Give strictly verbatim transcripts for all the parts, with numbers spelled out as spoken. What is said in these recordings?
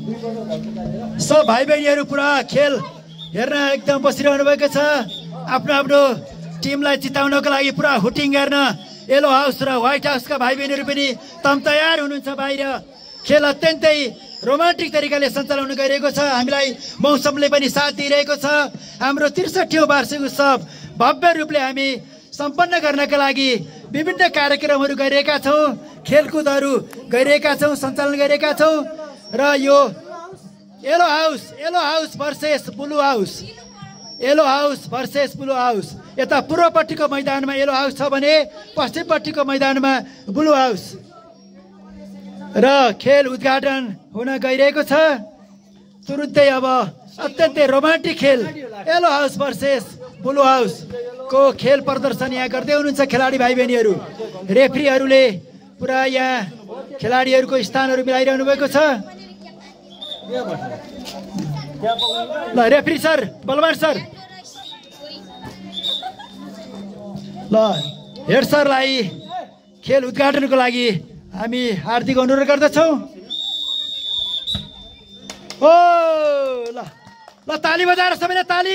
सब भाइ बहिनीहरू पुरा खेल हेर्न एकदम बसिरहनु भएको छ। आफ्नो आफ्नो टिमलाई जिताउनको लागि पुरा हुटिङ गर्न येलो हाउस र व्हाइट हाउसका भाइ बहिनीहरू पनि तम तयार हुनुहुन्छ। बाहिर खेल अत्यन्तै रोमान्टिक तरिकाले सञ्चालन हुन गइरहेको छ। हामीलाई मौसमले पनि साथ दिइरहेको छ। हाम्रो त्रिसठीौँ वार्षिक उत्सव भव्य रूपले हामी सम्पन्न गर्नका लागि विभिन्न कार्यक्रमहरू गरिरहेका छौँ, खेलकुदहरू गरिरहेका छौँ, सञ्चालन गरिरहेका छौँ। र यो yellow house yellow house versus blue house yellow house versus blue house. यता पूर्वपट्टिको मैदानमा येलो हाउस छ भने पश्चिमपट्टिको मैदानमा ब्लू हाउस र खेल उद्घाटन हुन गइरहेको छ। तुरुन्तै अब अत्यन्तै रोमान्टिक खेल yellow house versus blue house को खेल प्रदर्शन यहाँ गर्दै हुनुहुन्छ खेलाडी भाइ बहिनीहरू। रेफ्रीहरूले पुरा यहाँ खेलाडीहरूको स्थानहरू मिलाइरहनु भएको छ। ल रेफ्री सर, बलवान सर, ल हेड सरलाई खेल उद्घाटनको लागि हामी हार्दिक अनुरोध गर्दछौँ। ओ ल ल ताली बजाएर सबैले ताली।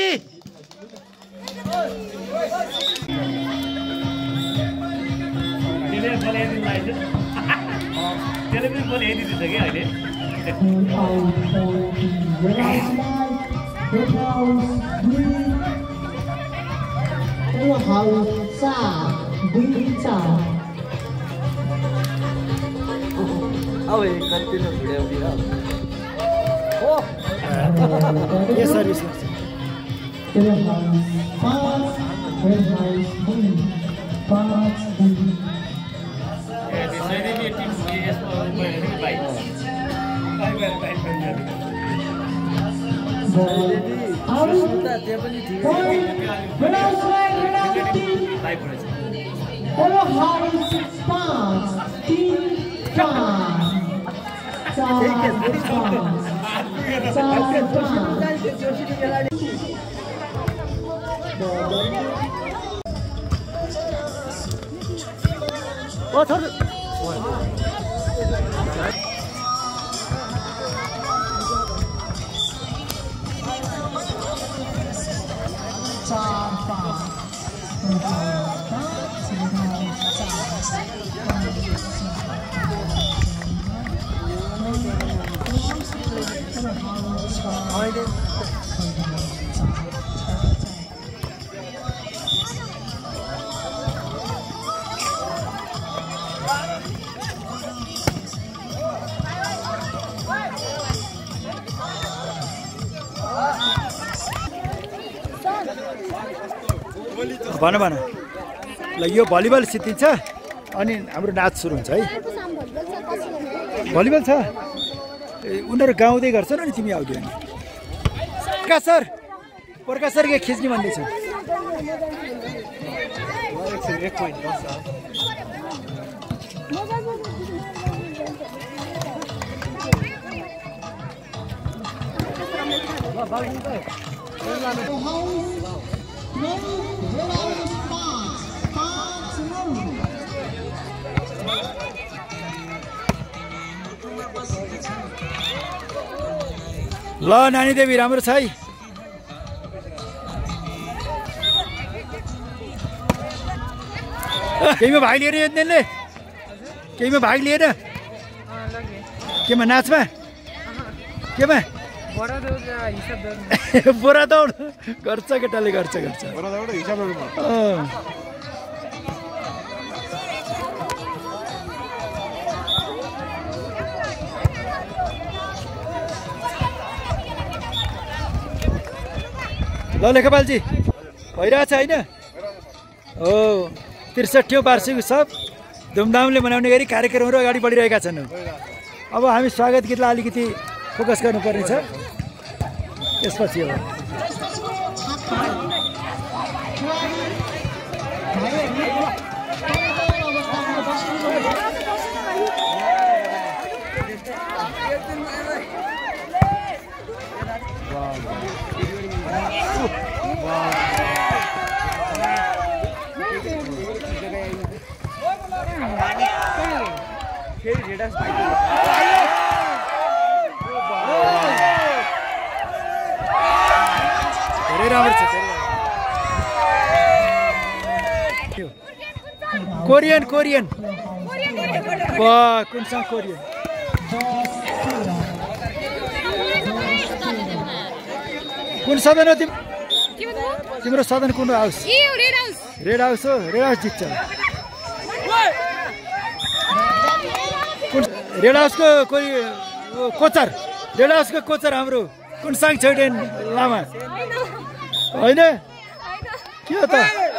Yes sir, yes sir. Oh, sorry. भन भन ल यो भलिबल सिद्धिन्छ अनि हाम्रो नाच सुरु हुन्छ है। भलिबल छ उनीहरू गाउँदै गर्छन् अनि तिमी आउँदियो नि। प्रकाश सर प्रकाश सर के खिच्ने भन्दैछ। ल नानी देवी राम्रो छ है। केहीमा भाग लिएर यतिले केहीमा भाग लिएर केमा नाचमा केमा बोरा दौड गर्छ केटाले गर्छ गर्छ ल लेखपालजी भइरहेछ होइन हो। त्रिसठीौँ वार्षिक उत्सव धुमधामले मनाउने गरी कार्यक्रमहरू अगाडि बढिरहेका छन्। अब हामी स्वागत गीतलाई अलिकति फोकस गर्नुपर्ने छ त्यसपछि अब कोरियन कोरियन वाह कुन सँग कोरियन कुन सदन हो तिम्रो तिम्रो सदन कुन house red house red house हो रेड हाउस जित्छ कुन रेड हाउसको कोही कोचर रेड हाउसको कोचर हाम्रो कुन सँग छैन लामा होइन के हो त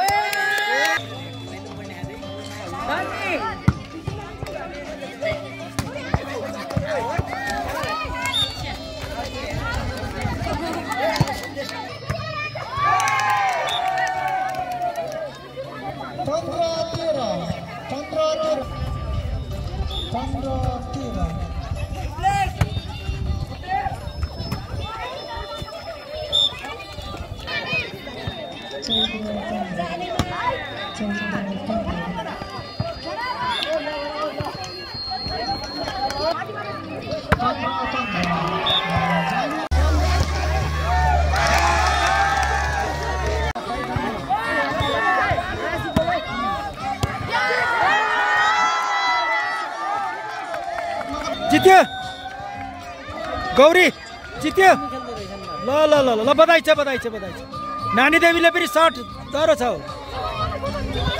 जित्यो गौरी जित्यो ल ल ल ल बधाई छ बधाई छ बधाई छ नानी देवीले पनि सर्ट डह्रो छ